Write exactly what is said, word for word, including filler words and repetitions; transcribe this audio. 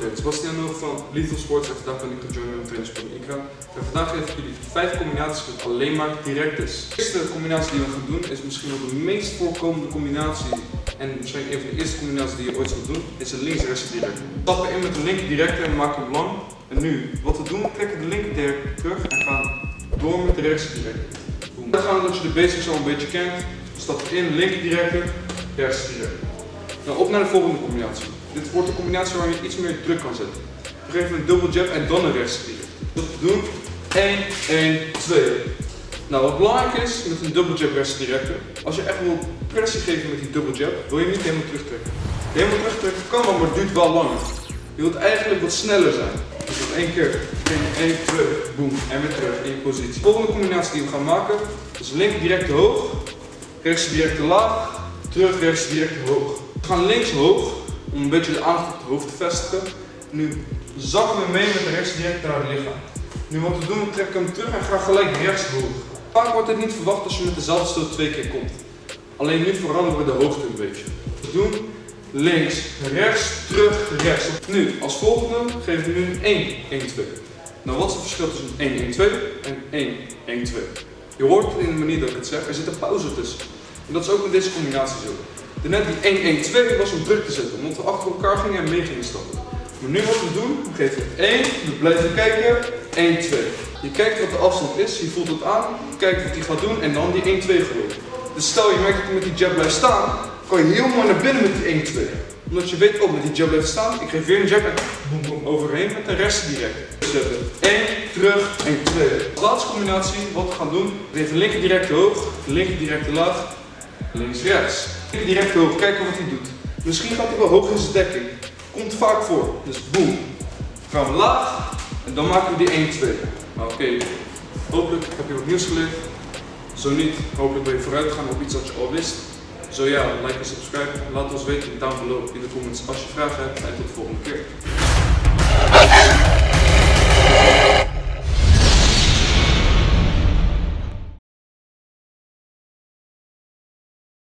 iedereen, Sebastiano van Lethal Sports en vandaag ben ik gejoind met een trainersport Ikra. En vandaag geef ik jullie vijf combinaties met alleen maar directes. De eerste combinatie die we gaan doen is misschien wel de meest voorkomende combinatie en waarschijnlijk een van de eerste combinaties die je ooit zult doen, is een links-rechts direct. We stappen in met een linker directe en maken hem lang. En nu, wat we doen, we trekken de linker direct terug en gaan door met de rechts direct. Dan gaan we dat je de basics al een beetje kent. We stappen in, linker directe, rechts direct. Nou, op naar de volgende combinatie. Dit wordt een combinatie waar je iets meer druk kan zetten. We geven een double jab en dan een rechts direct. Wat we doen, één, één, twee. Nou, wat belangrijk is met een double jab rechts directe, als je echt wil pressie geven met die double jab, wil je niet helemaal terugtrekken. Helemaal terugtrekken kan wel, maar het duurt wel langer. Je wilt eigenlijk wat sneller zijn. Dus op één keer, één, twee, boom, en weer terug in je positie. De volgende combinatie die we gaan maken is linker directe hoog, rechts directe laag, terug rechts directe hoog. We gaan links hoog, om een beetje de aandacht op het hoofd te vestigen. Nu zakken we mee met de rechts direct naar het lichaam. Nu wat we doen, we trekken hem terug en gaan gelijk rechts hoog. Vaak wordt dit niet verwacht als je met dezelfde stoot twee keer komt. Alleen nu veranderen we de hoogte een beetje. We doen links, rechts, terug, rechts. Nu, als volgende geven we nu een één, één, twee. Nou, wat is het verschil tussen één, één, twee en één, één, twee? Je hoort het in de manier dat ik het zeg, er zit een pauze tussen. En dat is ook met deze combinatie zo. Net die één, één, twee was om druk te zetten, omdat we achter elkaar gingen en mee gingen stappen. Maar nu wat we doen, we geven één, we blijven kijken, één, twee. Je kijkt wat de afstand is, je voelt het aan, kijkt wat hij gaat doen en dan die één, twee gooien. Dus stel je merkt dat hij met die jab blijft staan, kan je heel mooi naar binnen met die één, twee. Omdat je weet, oh, met die jab blijft staan, ik geef weer een jab en boem, boem, overheen met de rest direct. Zetten. één, terug, één, twee. De laatste combinatie, wat we gaan doen, we geven linker direct hoog, linker direct laag, links, rechts. Linker direct hoog, kijken wat hij doet. Misschien gaat hij wel hoog in zijn dekking. Komt vaak voor. Dus boom. Gaan we laag en dan maken we die één, twee. Oké, okay. Hopelijk heb je wat nieuws geleerd. Zo niet, hopelijk ben je vooruit gegaan op iets dat je al wist. Zo ja, like en subscribe. Laat ons weten down below in de comments als je vragen hebt en tot de volgende keer.